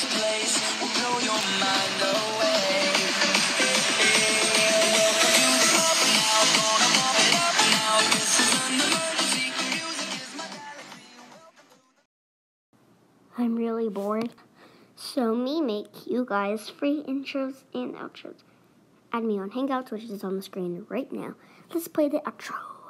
this place will blow your mind away. Welcome to the club now, gonna pump it up now. This is an emergency, music is my galaxy. I'm really bored, so me make you guys free intros and outros. Add me on Hangouts, which is on the screen right now. Let's play the outro.